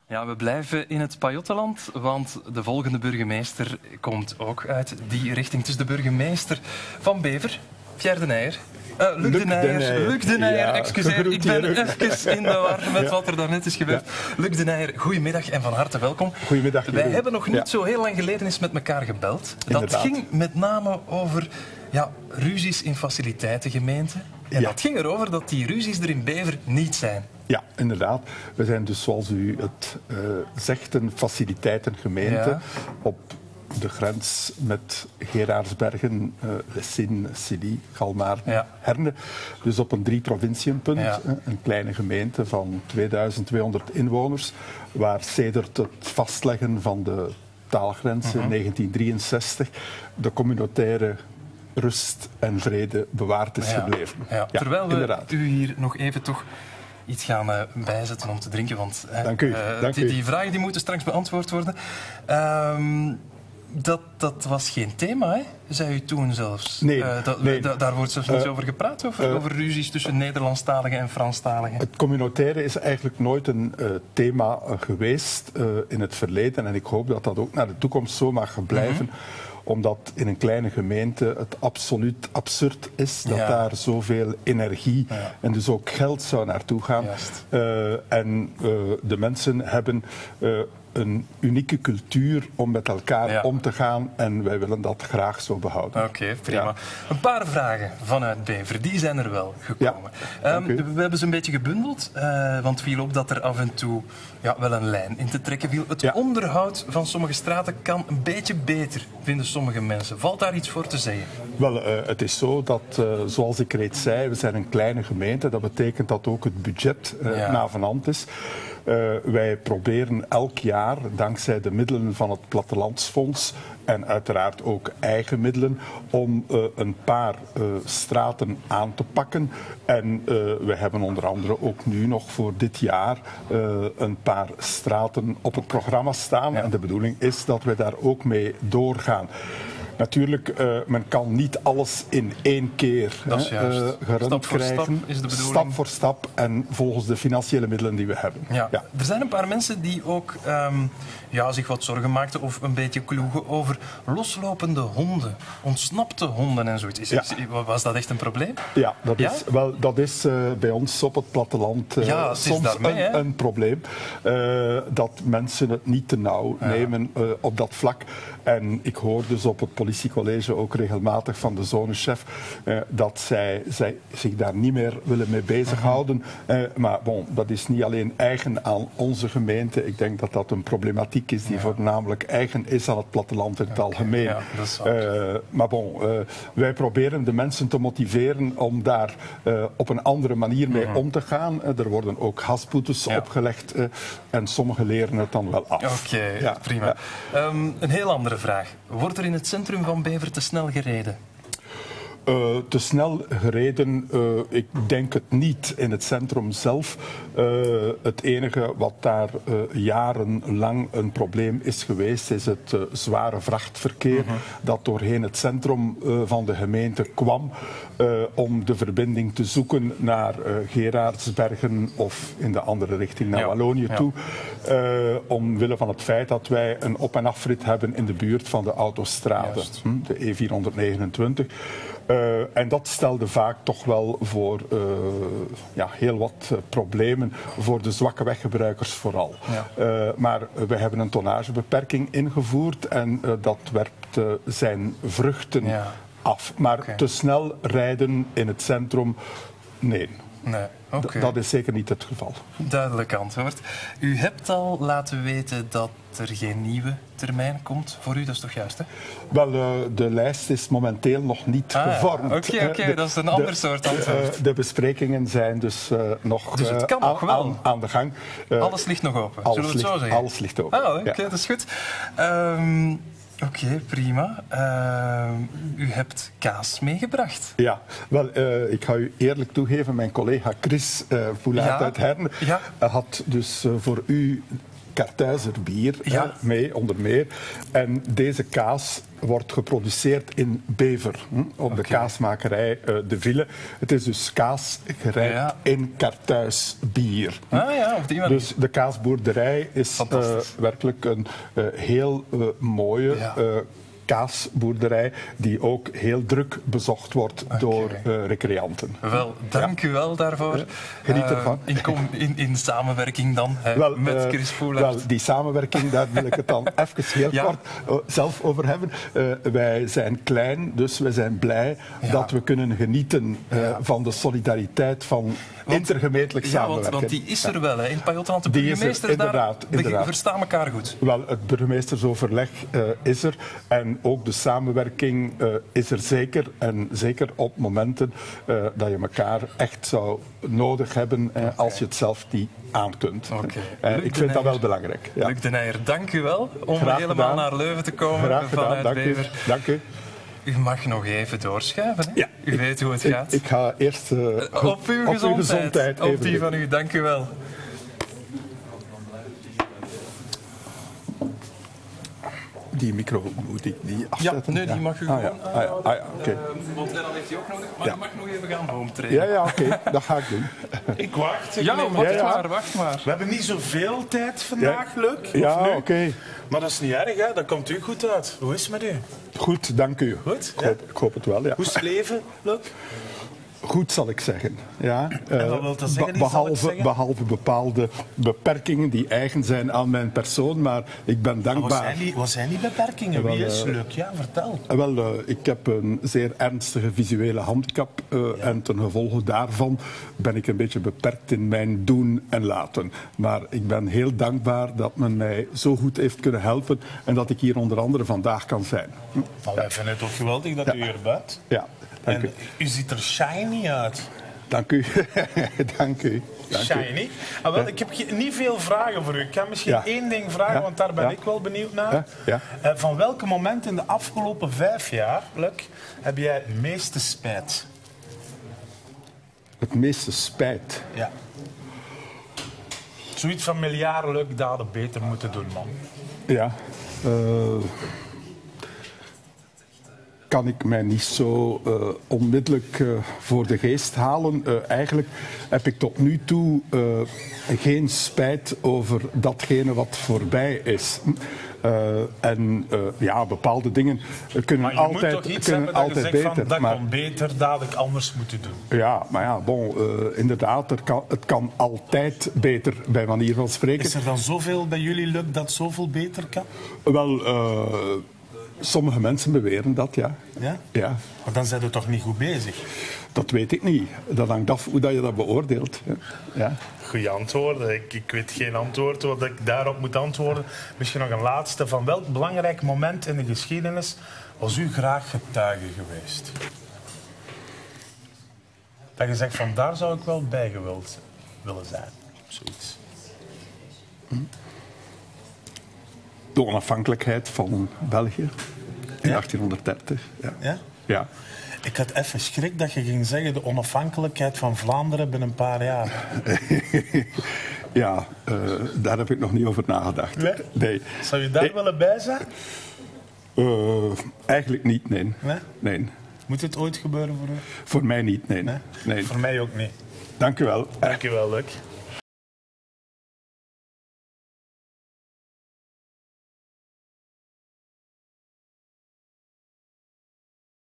Ja, we blijven in het Pajottenland, want de volgende burgemeester komt ook uit die richting. Het is de burgemeester van Bever, Pierre de Nijer. Luc de Nijer, ja, excuseer. Ik ben even in de war met wat er daarnet is gebeurd. Ja. Luc de Nijer, goedemiddag en van harte welkom. Goedemiddag. Wij hebben nog niet zo heel lang geleden eens met elkaar gebeld. Inderdaad. Dat ging met name over ruzies in faciliteitengemeenten. En dat ging erover dat die ruzies er in Bever niet zijn. Ja, inderdaad. We zijn dus, zoals u het zegt, een faciliteitengemeente op de grens met Geraardsbergen, Lessine, Silly, Galmaar, Herne. Dus op een 3-provinciënpunt, een kleine gemeente van 2200 inwoners, waar sedert het vastleggen van de taalgrens in 1963 de communautaire rust en vrede bewaard is gebleven. Ja. Terwijl we u hier nog even toch iets gaan bijzetten om te drinken, want Dank u. Die vragen die moeten straks beantwoord worden. Dat was geen thema, hè? Zei u toen zelfs. Nee. Daar wordt zelfs niet over gepraat, over ruzies tussen Nederlandstaligen en Franstaligen. Het communautaire is eigenlijk nooit een thema geweest in het verleden. En ik hoop dat dat ook naar de toekomst zo mag blijven. Omdat in een kleine gemeente het absoluut absurd is dat daar zoveel energie en dus ook geld zou naartoe gaan. De mensen hebben een unieke cultuur om met elkaar om te gaan en wij willen dat graag zo behouden. Oké, prima. Ja. Een paar vragen vanuit Bever, die zijn er wel gekomen. We hebben ze een beetje gebundeld, want viel op dat er af en toe wel een lijn in te trekken viel. Het onderhoud van sommige straten kan een beetje beter, vinden sommige mensen. Valt daar iets voor te zeggen? Wel, het is zo dat, zoals ik reeds zei, we zijn een kleine gemeente. Dat betekent dat ook het budget navenant is. Wij proberen elk jaar, dankzij de middelen van het Plattelandsfonds en uiteraard ook eigen middelen, om een paar straten aan te pakken. En we hebben onder andere ook nu nog voor dit jaar een paar straten op het programma staan. Ja. En de bedoeling is dat we daar ook mee doorgaan. Natuurlijk, men kan niet alles in één keer gerund krijgen. Is de bedoeling. Stap voor stap en volgens de financiële middelen die we hebben. Ja. Er zijn een paar mensen die ook zich wat zorgen maakten of een beetje kloegen over loslopende honden, ontsnapte honden en zoiets. Was dat echt een probleem? Ja, dat is bij ons op het platteland soms een probleem. Dat mensen het niet te nauw nemen op dat vlak. En ik hoor dus op het politiecollege ook regelmatig van de zonechef dat zij zich daar niet meer willen mee bezighouden. Maar dat is niet alleen eigen aan onze gemeente. Ik denk dat dat een problematiek is die voornamelijk eigen is aan het platteland in het algemeen. Ja, maar wij proberen de mensen te motiveren om daar op een andere manier mee om te gaan. Er worden ook gasboetes opgelegd en sommigen leren het dan wel af. Oké, prima. Een heel andere vraag. Wordt er in het centrum van Bever te snel gereden? Te snel gereden, ik denk het niet in het centrum zelf. Het enige wat daar jarenlang een probleem is geweest, is het zware vrachtverkeer dat doorheen het centrum van de gemeente kwam om de verbinding te zoeken naar Geraardsbergen of in de andere richting naar Wallonië toe. Omwille van het feit dat wij een op- en afrit hebben in de buurt van de autostrade, de E429. En dat stelde vaak toch wel voor heel wat problemen voor de zwakke weggebruikers vooral. Maar we hebben een tonnagebeperking ingevoerd en dat werpt zijn vruchten af. Maar te snel rijden in het centrum, nee. Dat is zeker niet het geval. Duidelijk antwoord. U hebt al laten weten dat er geen nieuwe termijn komt voor u, dat is toch juist, hè? Wel, de lijst is momenteel nog niet gevormd. Oké, dat is een ander soort antwoord. De besprekingen zijn dus nog het kan nog wel aan de gang. Alles ligt nog open, zullen we het zo zeggen? Alles ligt open. Oké, dat is goed. Oké, prima. U hebt kaas meegebracht. Ja, wel, ik ga u eerlijk toegeven, mijn collega Chris Poulaert uit Herne had dus voor u Kartuizer bier mee, onder meer. En deze kaas wordt geproduceerd in Bever, op de kaasmakerij De Ville. Het is dus kaas gerijpt in Kartuis bier. Op die manier. Dus de kaasboerderij is werkelijk een heel mooie kaasboerderij die ook heel druk bezocht wordt door recreanten. Wel, dank u wel daarvoor. Geniet ervan. In samenwerking dan met Chris Poelaert. Wel, die samenwerking, daar wil ik het dan even heel kort zelf over hebben. Wij zijn klein, dus we zijn blij dat we kunnen genieten van de solidariteit van intergemeentelijk samenwerken. Want die is er wel, hè. In Pajottenland. De burgemeesters daar verstaan elkaar goed. Wel, het burgemeestersoverleg is er en ook de samenwerking is er zeker. En zeker op momenten dat je elkaar echt zou nodig hebben als je het zelf niet aan kunt. Ik vind dat wel belangrijk. Ja. Luc de Nijer, dank u wel om helemaal naar Leuven te komen vanuit Bever. Dank u. U mag nog even doorschuiven. Hè? Ja, u weet hoe het gaat. Ik ga eerst op uw gezondheid. Op die van u, dank u wel. Die micro, moet ik die afzetten? Ja, nee, die mag u gewoon oké. Want dan heeft hij ook nodig, maar u mag nog even gaan boomtreden. Ja, oké, dat ga ik doen. Ik wacht. Wacht maar. We hebben niet zoveel tijd vandaag, Luc. Ja, oké. Maar dat is niet erg, hè? Dat komt u goed uit. Hoe is het met u? Goed, dank u. Goed? Ik hoop het wel, ja. Hoe is het leven, Luc? Goed, zal ik zeggen. Ja, en wat wil dat zeggen? Behalve bepaalde beperkingen die eigen zijn aan mijn persoon, maar ik ben dankbaar. Wat zijn die beperkingen? Wie is Luc? Ja, vertel. Wel, ik heb een zeer ernstige visuele handicap en ten gevolge daarvan ben ik een beetje beperkt in mijn doen en laten. Maar ik ben heel dankbaar dat men mij zo goed heeft kunnen helpen en dat ik hier onder andere vandaag kan zijn. Wij vinden het ook geweldig dat u hier bent. Ja. En u ziet er shiny uit. Dank u. Dank u. Shiny. Ik heb niet veel vragen voor u. Ik kan misschien één ding vragen, want daar ben ik wel benieuwd naar. Van welke moment in de afgelopen 5 jaar, Luc, heb jij het meeste spijt? Het meeste spijt? Ja. Zoiets van miljarden, Luc, dat hadden beter moeten doen, man. Ja. Kan ik mij niet zo onmiddellijk voor de geest halen. Eigenlijk heb ik tot nu toe geen spijt over datgene wat voorbij is. Bepaalde dingen kunnen altijd beter. Maar je moet toch iets hebben dat je zegt van, dat kon beter, dat had ik anders moeten doen. Ja, maar ja, inderdaad, het kan altijd beter, bij manier van spreken. Is er dan zoveel bij jullie, Luc, dat zoveel beter kan? Wel, sommige mensen beweren dat, ja. Ja? Maar dan zijn we toch niet goed bezig? Dat weet ik niet. Dat hangt af hoe je dat beoordeelt. Ja. Goeie antwoorden. Ik weet geen antwoord wat ik daarop moet antwoorden. Misschien nog een laatste. Van welk belangrijk moment in de geschiedenis was u graag getuige geweest? Dat je zegt van daar zou ik wel bij gewild willen zijn. Zoiets. De onafhankelijkheid van België in 1830. Ja? Ja. Ik had even schrik dat je ging zeggen de onafhankelijkheid van Vlaanderen binnen een paar jaar. Ja, daar heb ik nog niet over nagedacht. Nee. Zou je daar willen bij zijn? Eigenlijk niet, nee. Moet het ooit gebeuren voor u? Voor mij niet, nee. Voor mij ook niet. Dank u wel. Dank u wel, Luc.